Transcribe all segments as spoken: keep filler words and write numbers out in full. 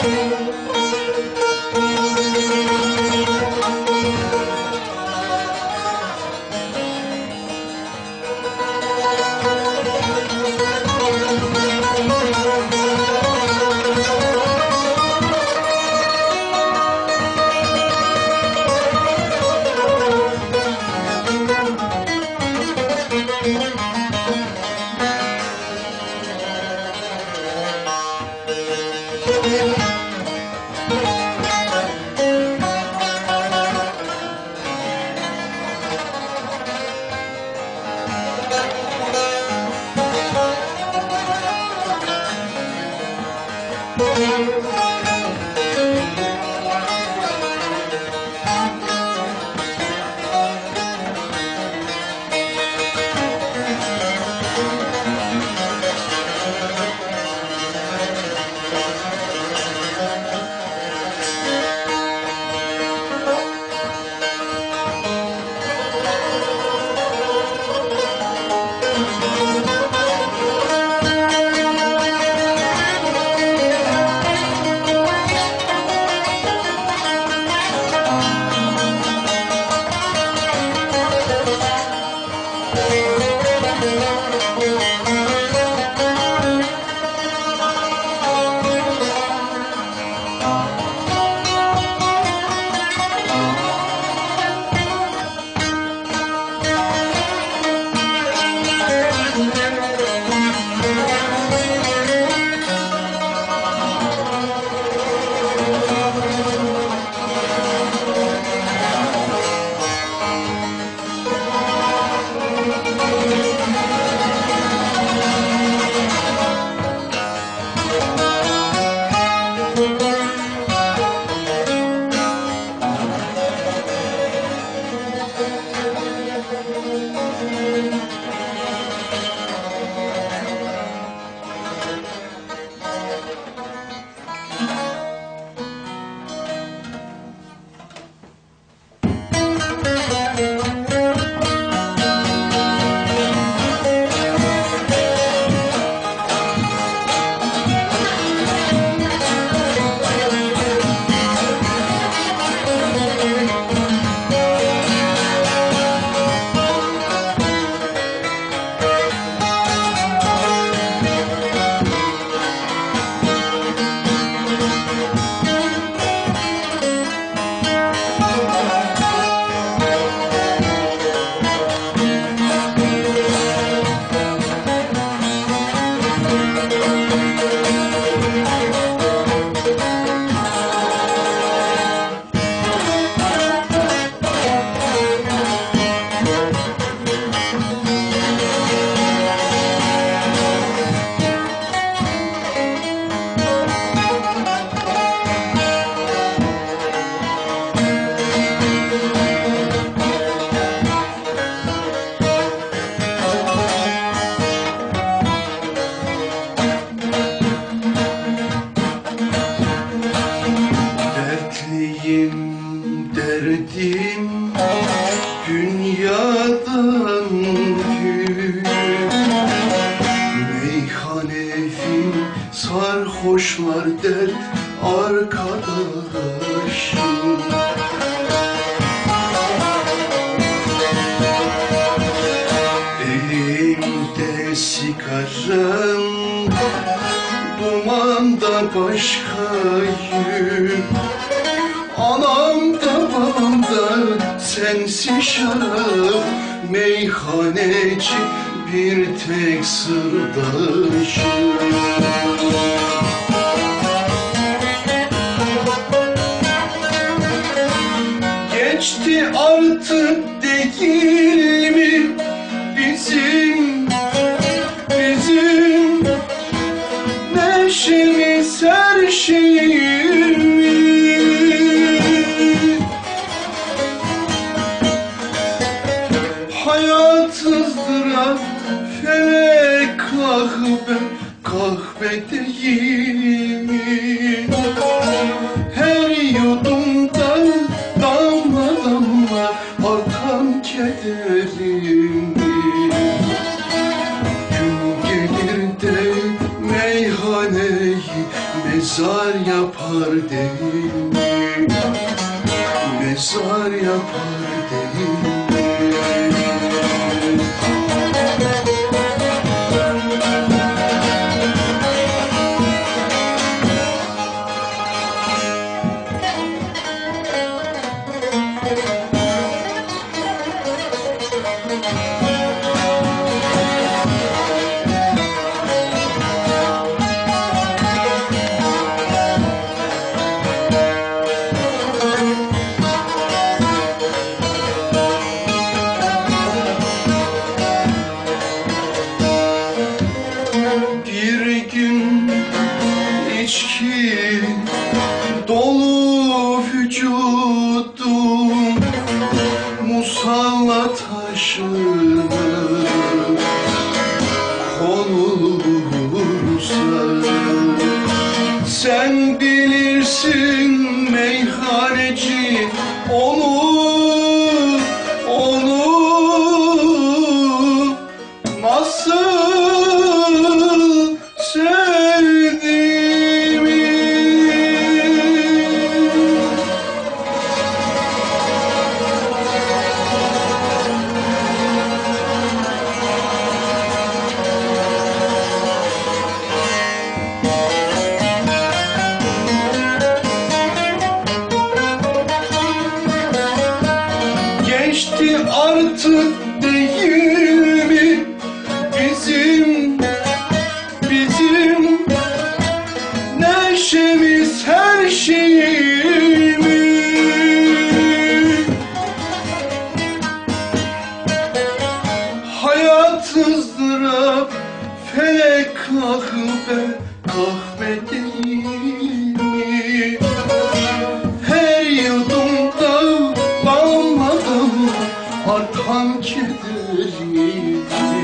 sarhoşlar dert arkadaşım. Elimde sigaram, dumanda başkayım. Anam da babam da sensiz şarap, meyhaneci bir tek sırdaşım. Geçti artık değil mi bizim, bizim neşemiz, her şeyimiz. Hayat ızdırap, felek kahve, kahve değil mi? Her yudumda damla damla artan kederim. Gün gelir de meyhaneyi mezar yapar değil mi? Mezar yapar değil mi? Bir gün içki dolu vücudum musalla taşını konulursa, sen bilirsin meyhaneci onu, onu nasıl sevdiğimi. Geçti artık değil mi bizim, bizim neşemiz, her şeyimiz. Hayat ızdırap, felek kahve, kahve değil mi? Her yudumda damladan artan kederimiz.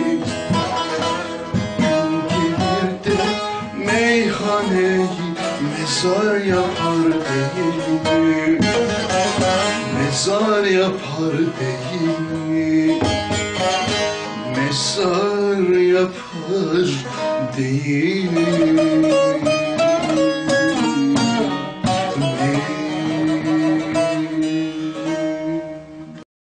Gün gelir de meyhaneyi mezar yapar değil mi? Mezar yapar değil mi? Mezar yapar değil mi?